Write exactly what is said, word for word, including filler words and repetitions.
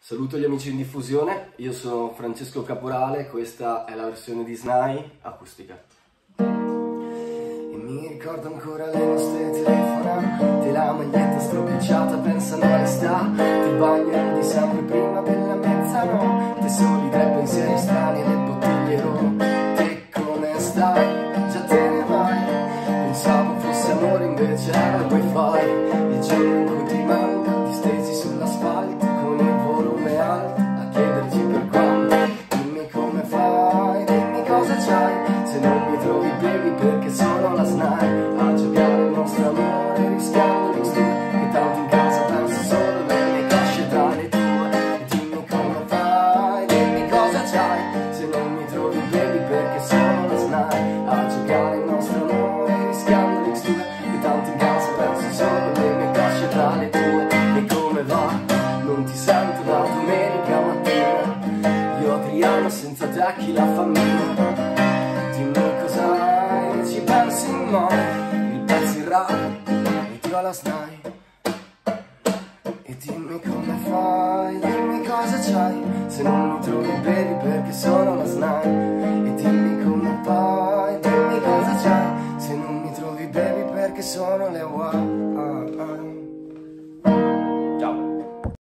Saluto gli amici in diffusione, io sono Francesco Caporale, questa è la versione di Snai acustica. E mi ricordo ancora le nostre telefonate, la maglietta stropicciata, pensano all'estate, il bagno di sempre prima della mezzanotte, soli tre pensieri strani e le bottiglie rotte. Come stai? Già te ne vai? Pensavo fosse amore, invece era il wifi, il giorno in cui ti mando distesi sull'asfalto con il volume alto a chiederci per quanto. Dimmi come fai, dimmi cosa c'hai, se non mi trovi bevi perché sono la Snai a giocare il nostro amore rischiando l'instru che tanto in casa penso solo alle mie cosce tra le tue. E dimmi come fai, dimmi cosa c'hai, se non mi trovi bevi perché sono la Snai a giocare il nostro amore rischiando l'instru che tanto in casa penso solo alle mie cosce tra le tue. E come va? Non ti sento da domenica mattina, io a Triano senza te chi la famiglia. Dimmi cos'hai, ci pensi mai, il pezzo in rap e ti va la Snai. E dimmi come fai, dimmi cosa c'hai, se non mi trovi bevi perché sono la Snai